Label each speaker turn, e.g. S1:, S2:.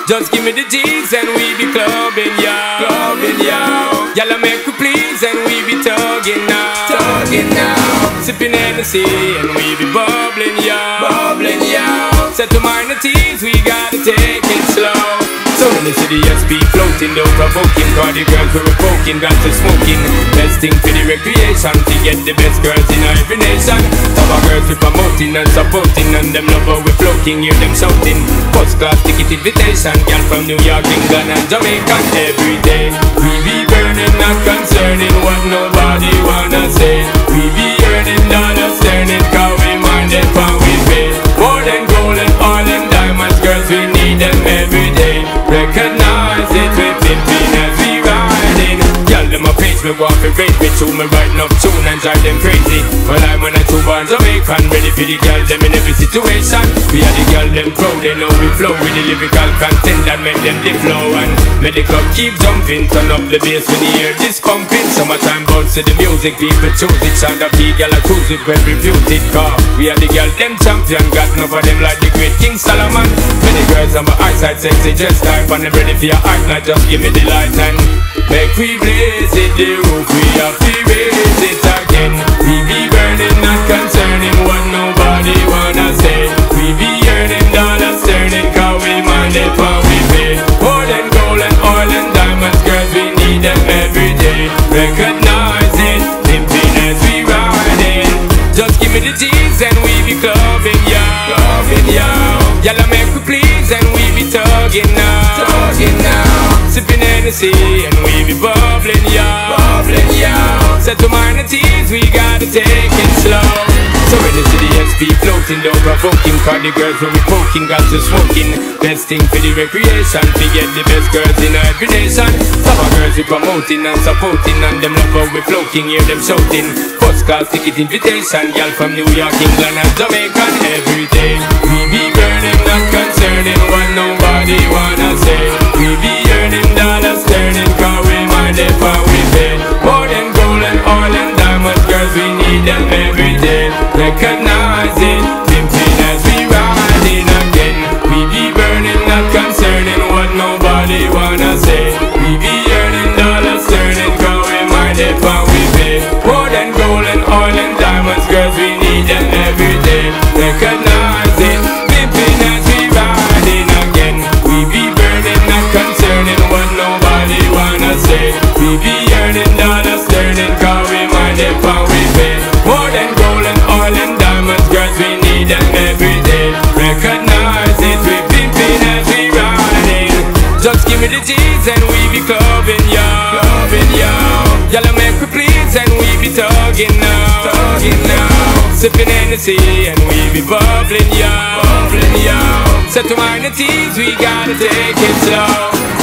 S1: Just give me the G's and we be clubbing, yo. Clubbing, yo. Y'all make we please and we be tugging now. Tugging now. Sipping Hennessy and we be bubbling, yo. Bubbling, yo. Set to minor teas, we gotta take it slow. So in the city, SP floating, though provoking. Cause the girls we were poking, got to smoking. Best thing for the recreation, to get the best girls in every nation. Our girls we promoting and supporting, and them love how we floating, hear them shouting. First class ticket invitation, girl from New York, England and Jamaica. Every day, we be burning, not concerning what nobody wanna say. We be earning dollars, turning, cause we minded how we pay. More than gold and oil and diamonds, girls we need them every day. Recognize it, we pimping as we riding. Y'all them a page, me walk and raise me through. Me writing up tune and drive them crazy. Well I'm when I two born Jamaican, ready for the girl them in every situation. We are the girl them proud, they know we flow with the lyrical content that make them the flow. And make the club keep jumping, turn up the bass when you hear this pumping. Summertime bounce to the music, people choose it. Sound of the girl I cruise it, well reputed. Cause we are the girl them champion, got enough of them like the great King Solomon. Many girls on my eyesight, sexy just type, and I'm ready for your art night, just give me the light and make we blaze it, the roof we have to raise it again. We be burning, not concerning what nobody wanna say. We be earning dollars, turning, cause we mind it how we pay. More than gold and oil and diamonds, girls we need them every day. Recognize it, pimping as we riding. Just give me the G's and we be clubbing, yo. Clubbing, yo. Y'all make we please and we be tugging now. Tugging now. Sipping Hennessy and we be bubbling, yo. Bubbling, yo. Set to minor teas, we gotta take it slow. So in the city, SP floating, though provoking. Cause the girls when we poking, got to smoking. Best thing for the recreation, to get the best girls in every nation. Our girls we promoting and supporting, and them love how we floating, hear them shouting. First class ticket invitation, y'all from New York, England and Jamaica. Every day, we be burning, not concerning what nobody wanna say. We be earning dollars, turning, cause we mind it how we pay. More than gold and oil and diamonds, girls we need them every day. Recognize it, pimping as we riding again. We be burning, not concerning what nobody wanna say. We be earning dollars, turning, cause we mind it how we pay. More than gold and oil and diamonds, girls we need them every day. Recognize it, pimping as we riding again. We be burning, not concerning what nobody wanna say. We be earning dollars, turning, cause we mind it how we pay. More than gold and oil and diamonds, girls we need them every day. Recognize it, we pimping as we riding. Just give me the G's and we be clubbing, yo. Clubbing, yo. Y'all make we please and we be tugging now. Tugging now. Sipping Hennessy and we be bubbling, yo. Bubbling, yo. Set to minor teas, we gotta take it slow.